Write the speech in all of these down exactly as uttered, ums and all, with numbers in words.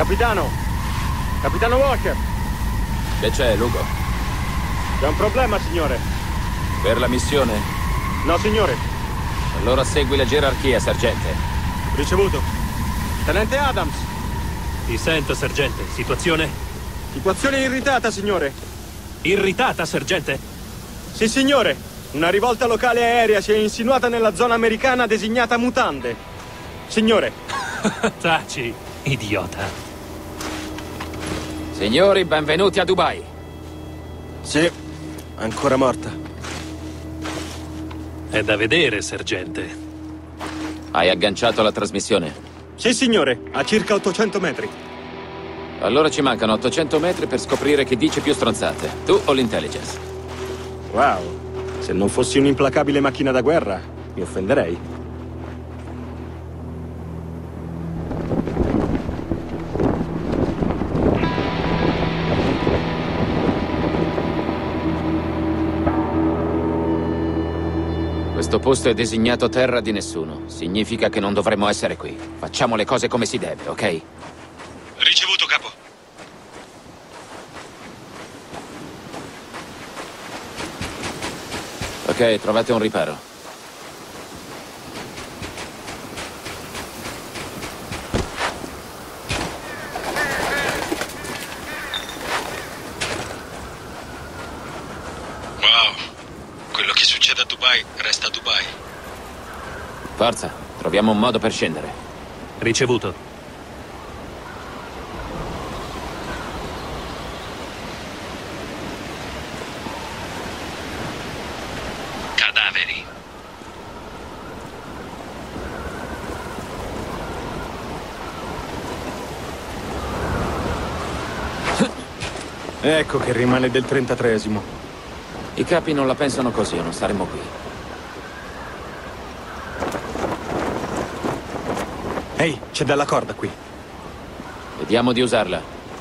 Capitano! Capitano Walker! Che c'è, Lugo? C'è un problema, signore. Per la missione? No, signore. Allora segui la gerarchia, sergente. Ricevuto. Tenente Adams! Ti sento, sergente. Situazione? Situazione irritata, signore. Irritata, sergente? Sì, signore. Una rivolta locale aerea si è insinuata nella zona americana designata Mutande. Signore. Taci, idiota. Signori, benvenuti a Dubai. Sì, ancora morta. È da vedere, sergente. Hai agganciato la trasmissione? Sì, signore, a circa ottocento metri. Allora ci mancano ottocento metri per scoprire chi dice più stronzate, tu o l'intelligence. Wow, se non fossi un'implacabile macchina da guerra, mi offenderei. Questo posto è designato terra di nessuno. Significa che non dovremmo essere qui. Facciamo le cose come si deve, ok? Ricevuto, capo. Ok, trovate un riparo. Wow, quello che succede a Dubai resta a Dubai. Forza, troviamo un modo per scendere. Ricevuto. Cadaveri. Ecco che rimane del trentatreesimo. I capi non la pensano così, non saremo qui. Ehi, c'è della corda qui. Vediamo di usarla.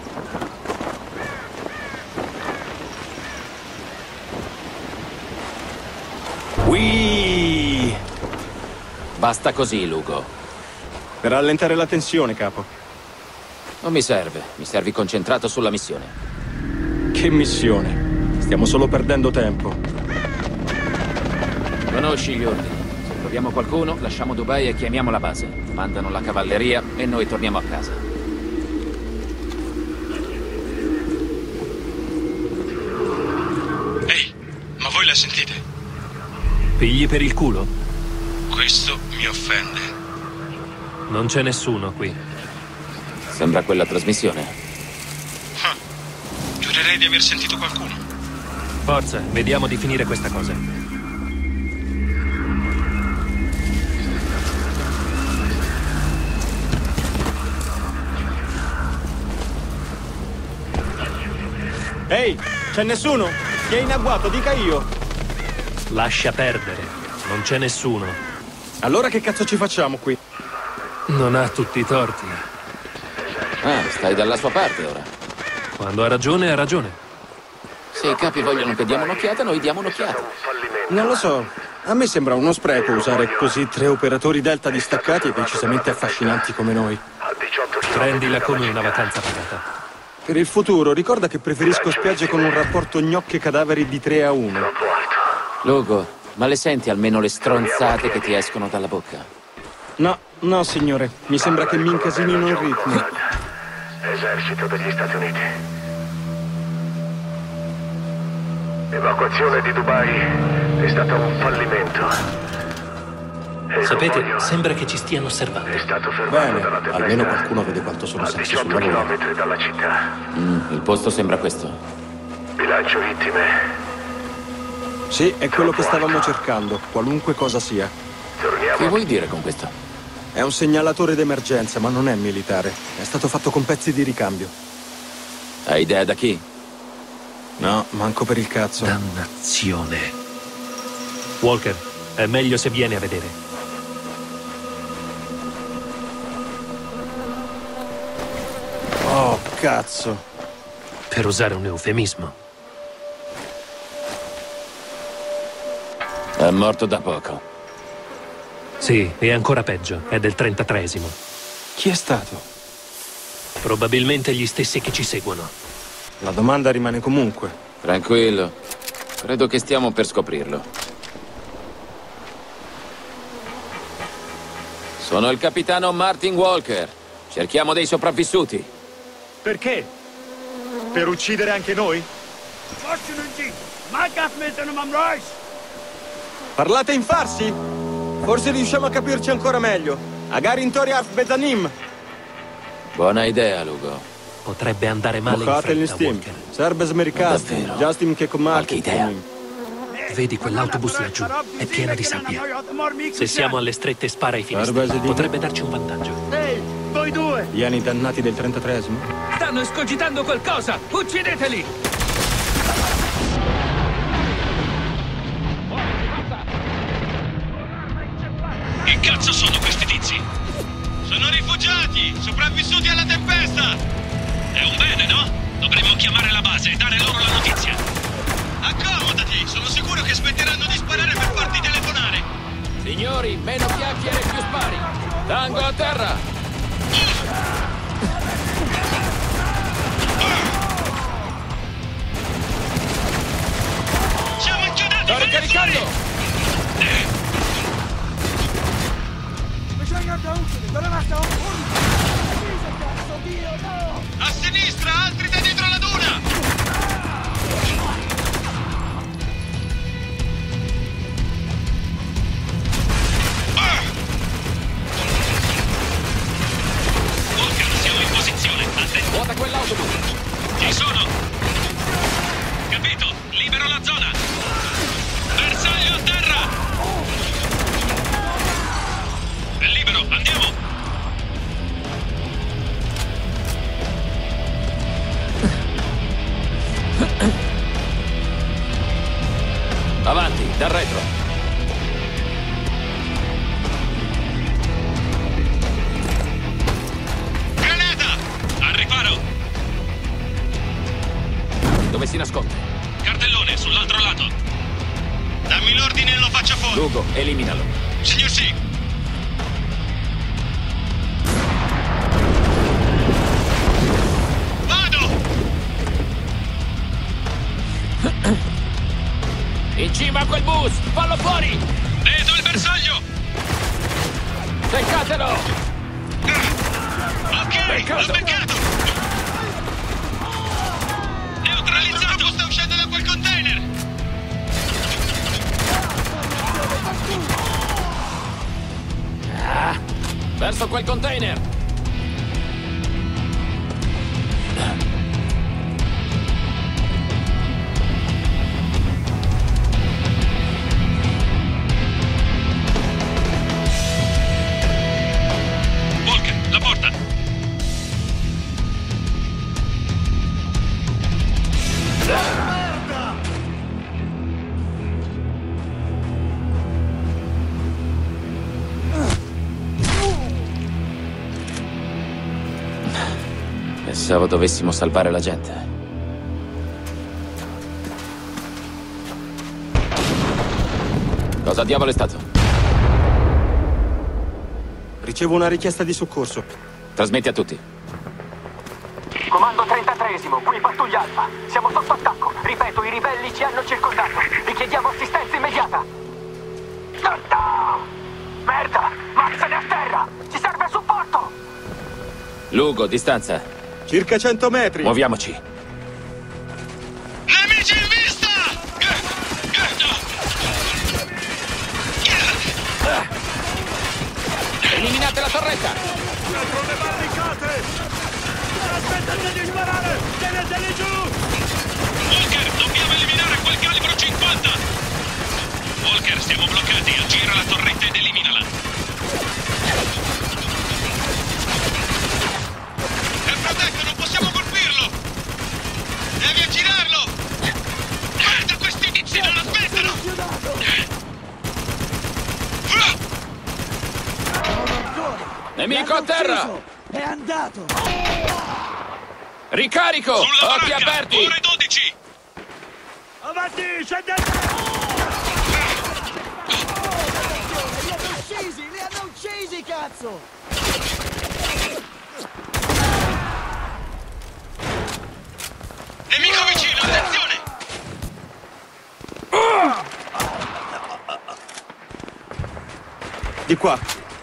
Whee! Basta così, Lugo. Per rallentare la tensione, capo. Non mi serve, mi servi concentrato sulla missione. Che missione? Stiamo solo perdendo tempo. Conosci gli ordini. Se troviamo qualcuno, lasciamo Dubai e chiamiamo la base. Mandano la cavalleria e noi torniamo a casa. Ehi, ma voi la sentite? Pigli per il culo? Questo mi offende. Non c'è nessuno qui. Sembra quella trasmissione. Ah, giurerei di aver sentito qualcuno. Forza, vediamo di finire questa cosa. Ehi, c'è nessuno? Chi è in agguato, dica io. Lascia perdere. Non c'è nessuno. Allora che cazzo ci facciamo qui? Non ha tutti i torti. Ah, stai dalla sua parte ora. Quando ha ragione, ha ragione. Se i capi vogliono che diamo un'occhiata, noi diamo un'occhiata. Non lo so. A me sembra uno spreco usare così tre operatori Delta distaccati e decisamente affascinanti come noi. Prendila come una vacanza pagata. Per il futuro, ricorda che preferisco spiagge con un rapporto gnocche cadaveri di tre a uno. Lugo, ma le senti almeno le stronzate che ti escono dalla bocca? No, no, signore. Mi sembra che mi incasinino il ritmo. Esercito degli Stati Uniti. L'evacuazione di Dubai è stata un fallimento. E il Sapete, convoglio sembra che ci stiano osservando. è stato fermato Bene, dalla tempesta almeno qualcuno vede quanto sono a sexy sul diciotto lavoro. chilometri dalla città. Mm, il posto sembra questo. Bilancio vittime. Sì, è quello che stavamo cercando, qualunque cosa sia. Torniamo. Che vuoi dire con questo? È un segnalatore d'emergenza, ma non è militare. È stato fatto con pezzi di ricambio. Hai idea da chi? No, manco per il cazzo. Dannazione. Walker, è meglio se vieni a vedere. Oh, cazzo. Per usare un eufemismo. È morto da poco. Sì, e ancora peggio, è del trentatreesimo. Chi è stato? Probabilmente gli stessi che ci seguono. La domanda rimane comunque. Tranquillo. Credo che stiamo per scoprirlo. Sono il capitano Martin Walker. Cerchiamo dei sopravvissuti. Perché? Per uccidere anche noi? Parlate in farsi? Forse riusciamo a capirci ancora meglio. Agarin Tori Arf Bezanim. Buona idea, Lugo. Potrebbe andare male in Mocate gli fretta, steam. Walker. Serbes Mericast. Davvero? Justin che Qualche idea? Vedi quell'autobus laggiù? È piena di sabbia. Se siamo alle strette spara ai Serve finestri. Sedino. Potrebbe darci un vantaggio. Ehi, voi due! Gli anni dannati del trentatreesimo? Stanno escogitando qualcosa! Uccideteli! Che cazzo sono questi tizi? Sono rifugiati, sopravvissuti alla tempesta! È un bene, no? Dovremmo chiamare la base e dare loro la notizia. Accomodati, sono sicuro che smetteranno di sparare per farti telefonare. Signori, meno chiacchiere e più spari. Tango a terra! Siamo inchiodati! Sto ricaricando! A sinistra, altri da dietro la duna! Ah! Walker, siamo in posizione. Attento. Vuota quell'autobus! Ci sono! Capito, libero la zona! Bersaglio a terra! È libero, andiamo! Avanti, dal retro! Granata! Al riparo! Dove si nasconde? Cartellone, sull'altro lato! Dammi l'ordine e lo faccio fuori! Lugo, eliminalo. Signor sì! Vado! In cima a quel bus! Fallo fuori! Vedo il bersaglio! Beccatelo! Ok, Beccato. l'ho beccato! Neutralizzato! Sta uscendo da quel container! Ah, verso quel container! Walker, la porta! Pensavo dovessimo salvare la gente. Cosa diavolo è stato? Ricevo una richiesta di soccorso. Trasmetti a tutti. Comando trentatreesimo, qui pattuglia Alfa. Siamo sotto attacco. Ripeto, i ribelli ci hanno circondato. Richiediamo assistenza immediata. No! Merda! Max è a terra! Ci serve supporto! Lugo, distanza. Circa cento metri. Muoviamoci. Nemici in vista! Eliminate la torretta! Dietro le barricate! Aspettate di sparare! Teneteli giù! Walker, dobbiamo eliminare quel calibro cinquanta! Walker, siamo bloccati. Aggira la torretta ed eliminala. È protetto, non possiamo colpirlo! Devi aggirarlo! Guarda, questi tizi non aspettano! Nemico a terra! È andato! Ricarico! Sulla Occhi baracca! aperti! Ore dodici! Avanti, scendete! Li hanno uccisi! Li hanno uccisi, cazzo! Di qua.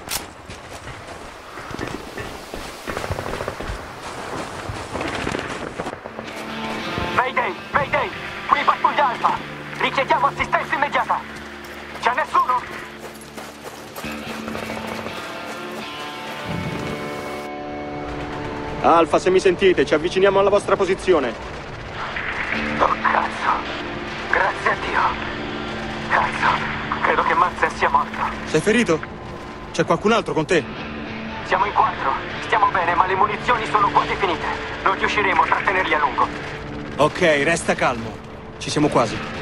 Mayday, Mayday! Qui pattuglia Alfa! Richiediamo assistenza immediata! C'è nessuno? Alfa, se mi sentite, ci avviciniamo alla vostra posizione. Oh, cazzo! Grazie a Dio! Cazzo! Credo che Madsen sia morto. Sei ferito? C'è qualcun altro con te? Siamo in quattro. Stiamo bene, ma le munizioni sono quasi finite. Non riusciremo a trattenerli a lungo. Ok, resta calmo. Ci siamo quasi.